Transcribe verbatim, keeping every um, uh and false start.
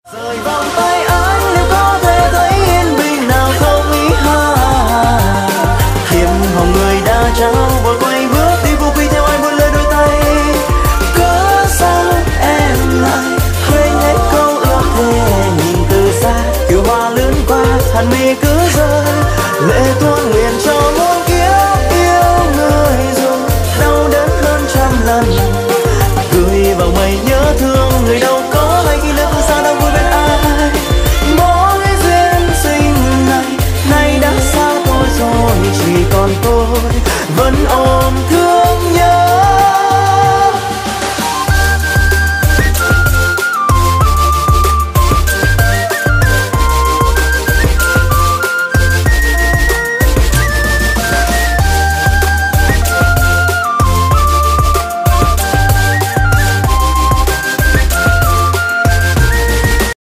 Rời vòng tay anh liệu có thể thấy yên bình nào không ý ha. Hiệp hồng người đã trao vội quay bước đi vô quy theo ai buôn lời đôi tay. Cớ sao em lại quên hết câu ước thề, nhìn từ xa kiều hoa lướt qua hàn mi cứ rơi.